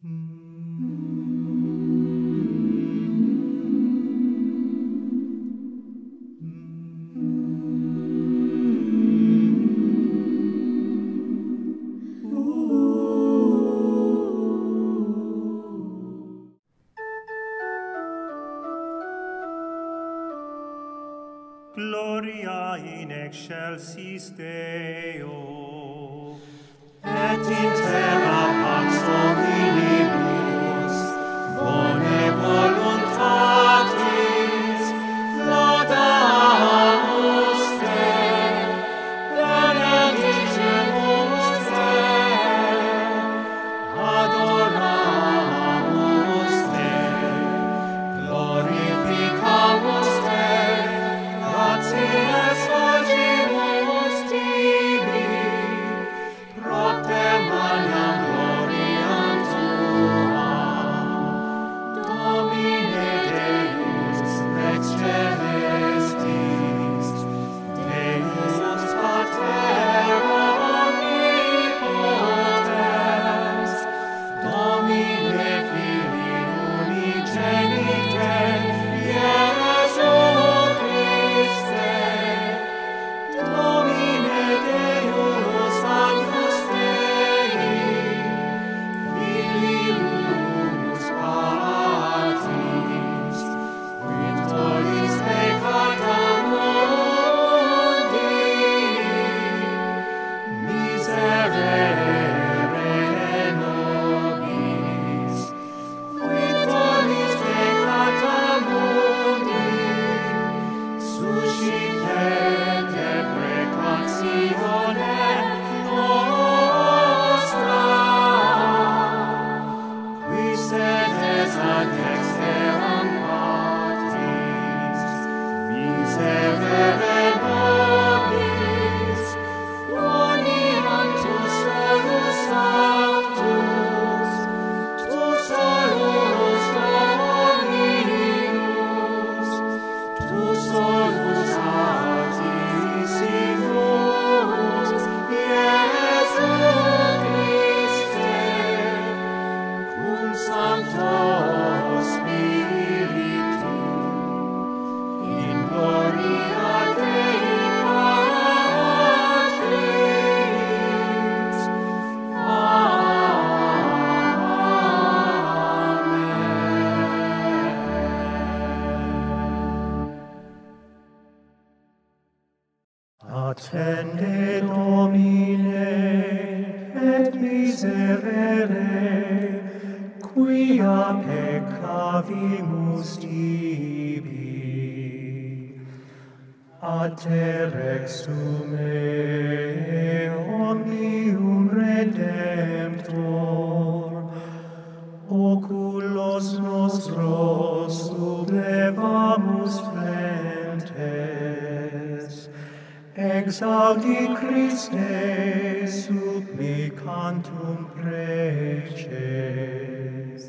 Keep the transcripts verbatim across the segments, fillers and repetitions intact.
Gloria in excelsis Deo, et in terra pax hominibus, bone voluntatis, laudamus Te, benedictemus Te, adoramus Te, glorificamus Te, gratias facimus tibi, propter magnam gloriam tuam. Domine Deus rex celestis, Deus Pater omnipotens, Domine Filii unigenite, Iesu Christe, Domine Deus Agnus Dei, Filius Patris, victoris peccata mundi, miserere nobis, victoris peccata mundi, suscipet deprecatione nostra, qui sedes ad dexteram Patris, miserere nobis, boni tu solus sanctus, tu solus Dominus, tu solus Altissimus, Iesu Christe, cum Sancto Spiritu, in gloria Dei Patris. attende Domine, et miserere, quia peccavimus tibi. Ad te rexume omnium Redemptor, oculos nostros sublevamus flentes, exaudi Christe supplicantum preces.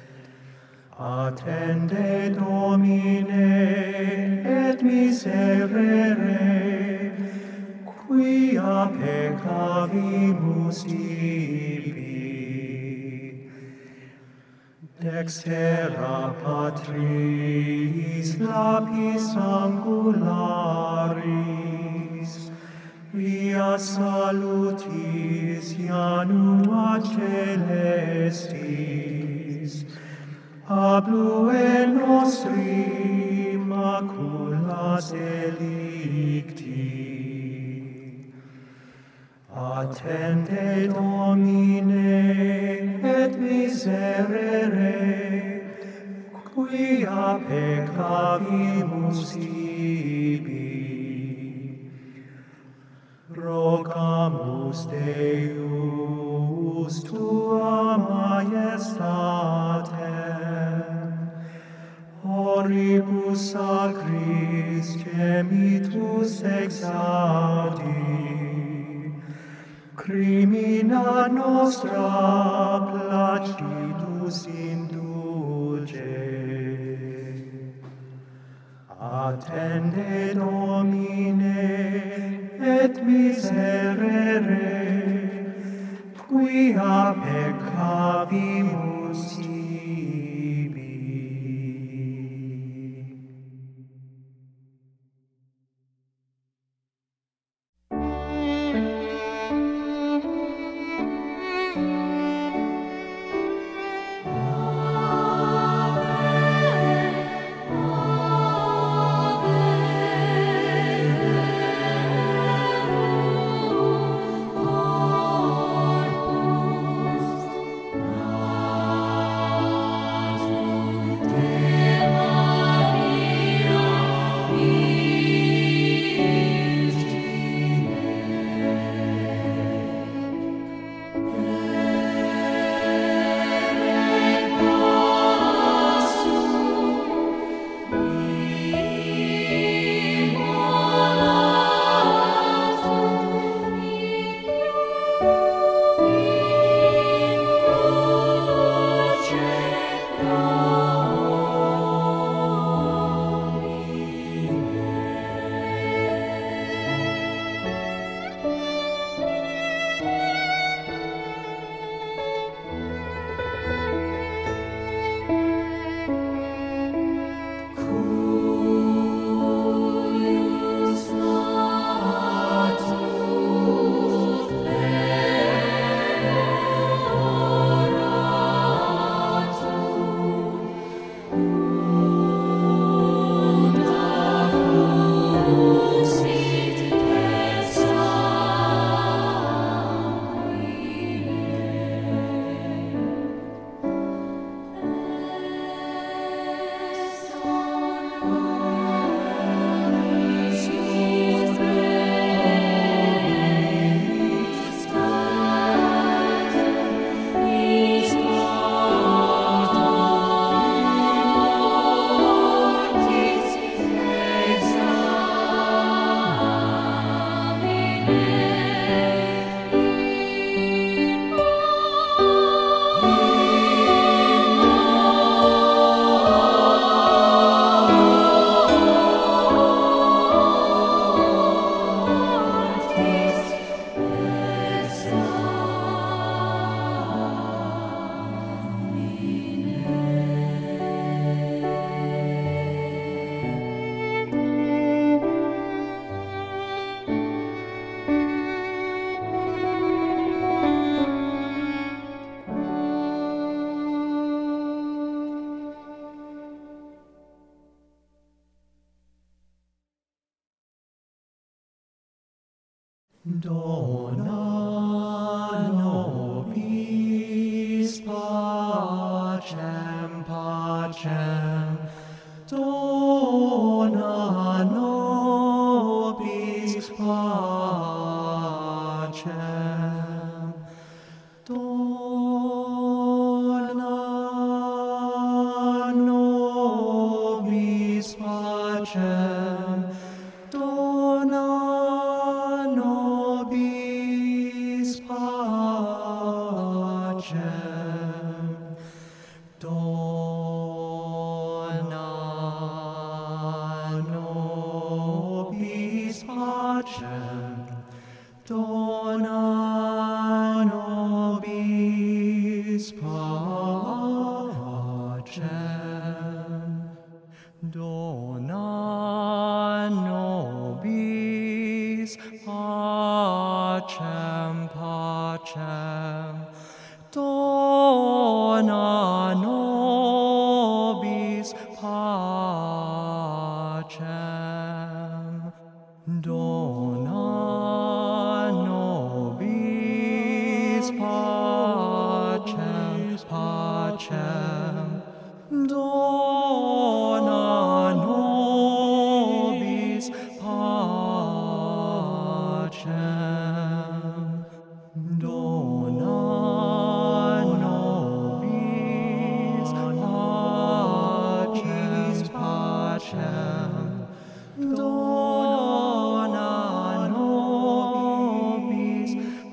Attende Domine, et miserere, quia peccavimus tibi. Dextera Patris lapis angularis, via salutis janua celestis, ablue nostri maculas delicti. Attende Domine, et miserere, quia peccavimus tibi. Rogamus Deus tua majestatem, oribus sacris gemitus exaudi, crimina nostra placidus indulge. Attende Domine, et miserere, quia peccavimus tibi. Dona nobis pacem, pacem, dona nobis pacem, dona nobis pacem, dona nobis pacem, dona nobis pacem, dona nobis pacem, dona nobis pacem, pacem, dona nobis pacem, dona nobis pacem, pacem, dona nobis pacem, dona nobis pacem, pacem, dona nobis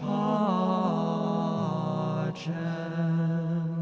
pacem.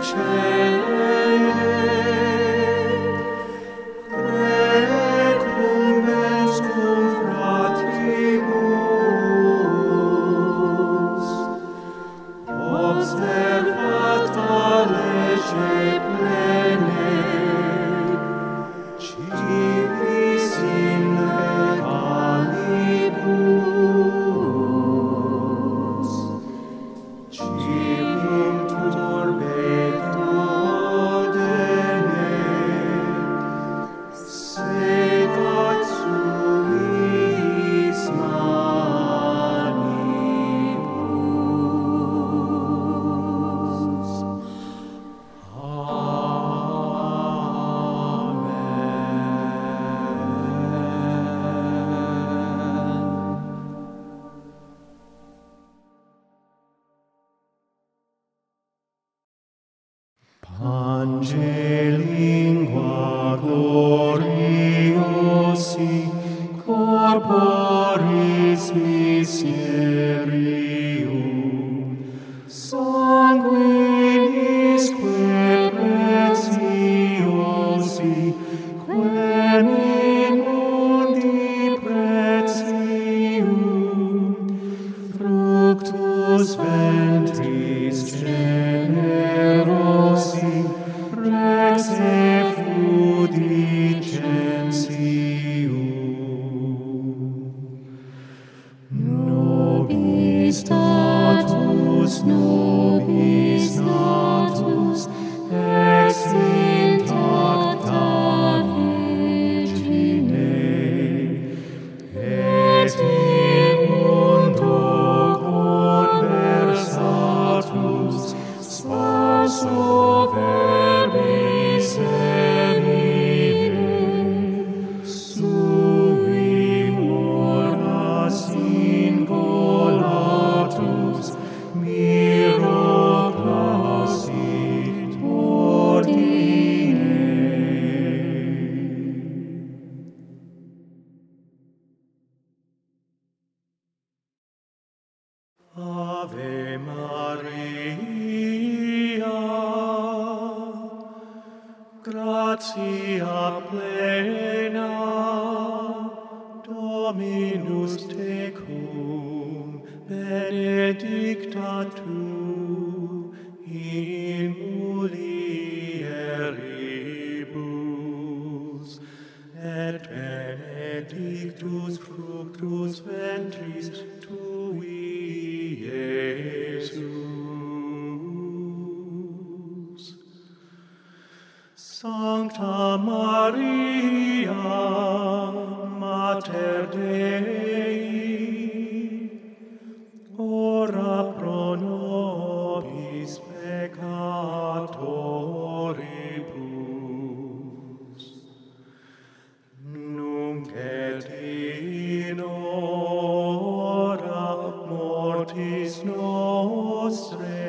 Pange lingua gloriosi corporis mysterium sanguinisque preciosi quem in mundi pretium fructus ventris generosi rex effudicentium nobis status nobis status ex intacta virgine et in mundo conversatus spaso verbis emine sui moras ingolatus miro clasit ordine. Ave Maria, gratia plena, Dominus tecum, benedicta tu in mulieribus, et benedictus fructus ventris tui, Iesus. Sancta Maria, Mater Dei, ora pro nobis peccatoribus, nunc et in hora mortis nostrae.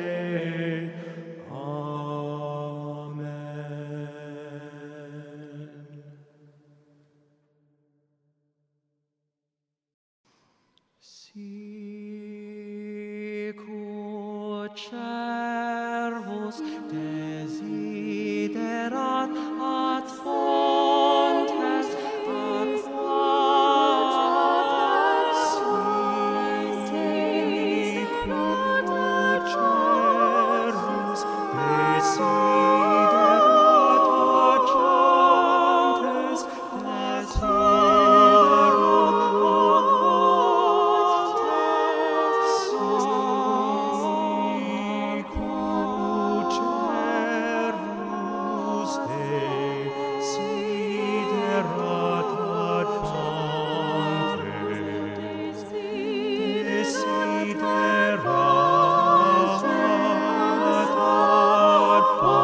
Sicut cervus desiderat ad fontes aquae, sicut cervus desiderat ad fontes Desiderat ad fontes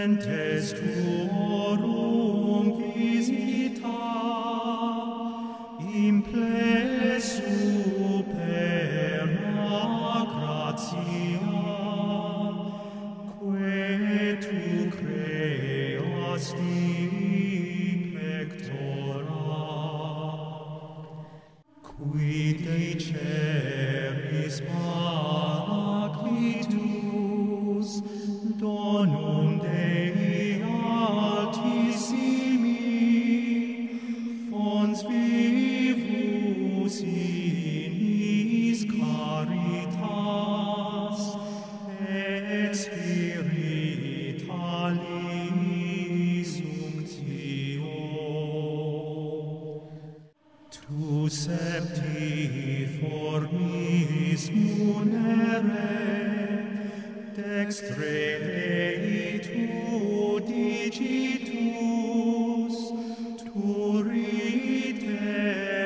Mentes tuorum visita, imple supera gratia, que tu creasti pectora, qui deceris paraclitus, donum Dei altissimi, fons vivus inis caritas, et spiritualis unctio. Tu septi formis munere, dextre Dei tu digitus, turite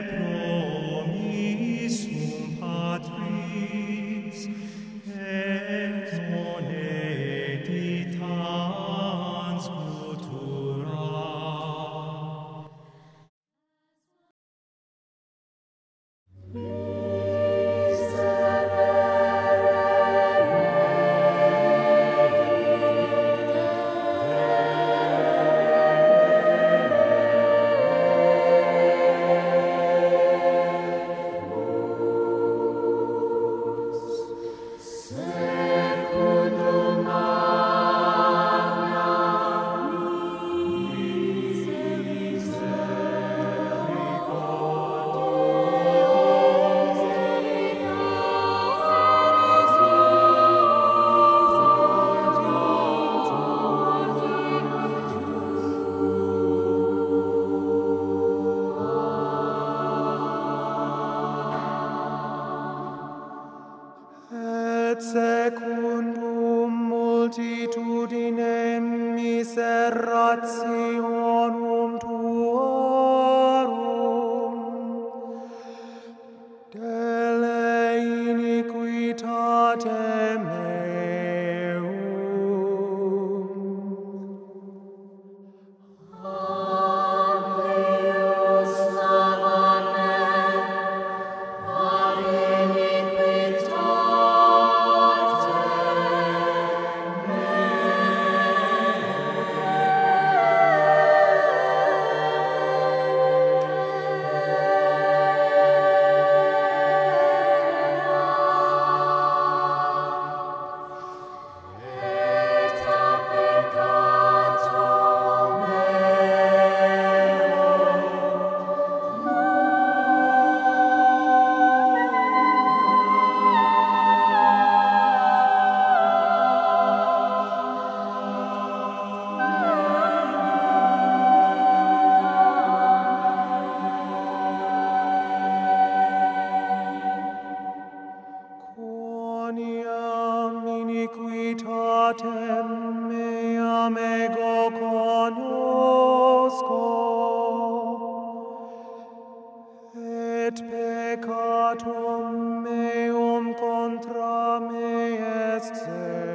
promissum Patris, et non editans futura. Et secundum multitudinem miserationum tuorum, dele iniquitatem meum, Amplius lavame ad iniquitatem et a peccatum quoniam iniquitatem meam ego cognosco, et peccatum meum contra me est